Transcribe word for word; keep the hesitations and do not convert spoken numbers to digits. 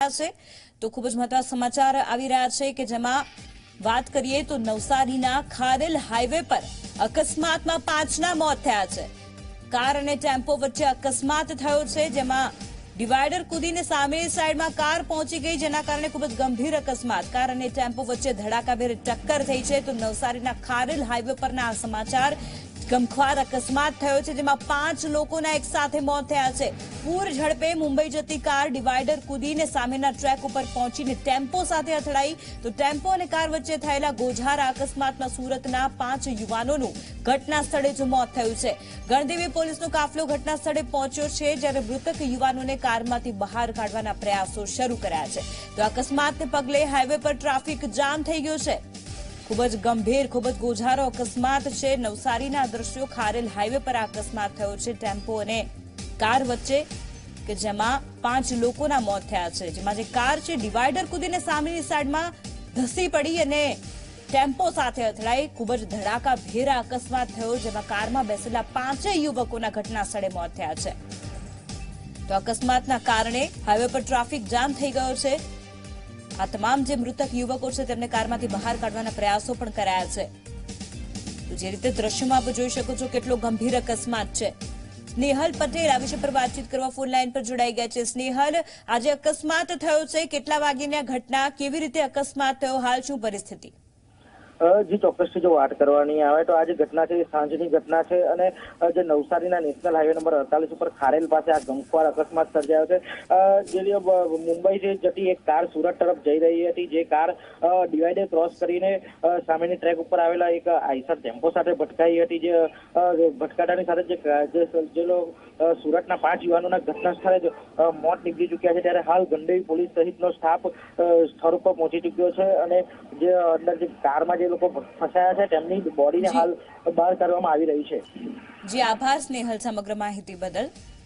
છે તો ખૂબ જ મહત્વના સમાચાર આવી રહ્યા છે કે જેમાં વાત કરીએ તો નવસારીના ખારેલ હાઈવે પર અકસ્માતમાં પાંચના મોત થયા છે। કાર અને ટેમ્પો વચ્ચે અકસ્માત થયો છે, જેમાં ડિવાઈડર કૂદીને સામેની સાઈડમાં કાર પહોંચી ગઈ, જેના કારણે ખૂબ જ ગંભીર અકસ્માત। કાર અને ટેમ્પો વચ્ચે ધડાકાભેર ટક્કર થઈ છે। તો નવસારીના ખારેલ હાઈવે પરના આ સમાચાર ગમખ્વાર અકસ્માત થયો છે, જેમાં પાંચ લોકોના એક સાથે મોત થયા છે। પૂર ઝડપે મુંબઈ જતી કાર ડિવાઈડર કૂદીને સામેના ટ્રેક ઉપર પહોંચીને ટેમ્પો સાથે અથડાઈ। તો ટેમ્પો અને કાર વચ્ચે થયેલા ગોઝારા અકસ્માતમાં સુરતના પાંચ યુવાનોનું ઘટના સ્થળે જ મોત થયું છે। ગણદેવી પોલીસનો કાફલો ઘટના સ્થળે પહોંચ્યો છે, જ્યારે મૃતક યુવાનોને કારમાંથી બહાર કાઢવાના પ્રયાસો શરૂ કર્યા છે। તો અકસ્માતને પગલે હાઈવે પર ટ્રાફિક જામ થઈ ગયો છે। ખૂબ જ ગંભીર ખૂબ જ ગોઝારો અકસ્માત છે। નવસારીના દ્રશ્યો ખારેલ હાઈવે પર અકસ્માત થયો છે ટેમ્પો અને કાર વચ્ચે, કે જેમાં પાંચ લોકોના મોત થયા છે, જેમાં જે કાર છે ડિવાઈડર કૂદીને સામેની સાઈડમાં ધસી પડી અને ટેમ્પો સાથે અથડાઈ। ખૂબ જ ધડાકાભેર અકસ્માત થયો, જેમાં કારમાં બેસેલા પાંચેય યુવકોના ઘટના સ્થળે મોત થયા છે। તો અકસ્માતના કારણે હાઈવે પર ટ્રાફિક જામ થઈ ગયો છે। આ તમામ જે મૃતક યુવકો છે તેમને કારમાંથી બહાર કાઢવાના પ્રયાસો પણ કરાયા છે। તો જે રીતે દ્રશ્યમાં આપ જોઈ શકો છો કેટલો ગંભીર અકસ્માત છે। સ્નેહલ પટેલ આ વિષય પર વાતચીત કરવા ફોન લાઈન પર જોડાઈ ગયા છે। સ્નેહલ, આજે અકસ્માત થયો છે, કેટલા વાગ્યાની આ ઘટના, કેવી રીતે અકસ્માત થયો, હાલ શું પરિસ્થિતિ? જી ચોક્કસથી જો વાત કરવાની આવે તો આજે ઘટના છે સાંજની ઘટના છે અને જે નવસારીના નેશનલ હાઈવે નંબર અડતાલીસ ઉપર ખારેલ પાસે આ ગમખ્વાર અકસ્માત સર્જાયો છે। જે મુંબઈથી જતી એક કાર સુરત તરફ જઈ રહી હતી, જે કાર ડિવાઈડર ક્રોસ કરીને સામેની ટ્રેક ઉપર આવેલા એક આઈસર ટેમ્પો સાથે ભટકાઈ હતી। જે ભટકાટાની સાથે જે સુરતના પાંચ યુવાનોના ઘટના સ્થળે જ મોત નીપજી ચૂક્યા છે, ત્યારે હાલ ગણદેવી પોલીસ સહિતનો સ્ટાફ સ્થળ ઉપર પહોંચી ચૂક્યો છે અને જે અંદર જે કારમાં જે લોકો ફસાયા છે તેમની બોડીને હાલ બહાર કાઢવામાં આવી રહી છે। જી આભાર સ્નેહલ સમગ્ર માહિતી બદલ।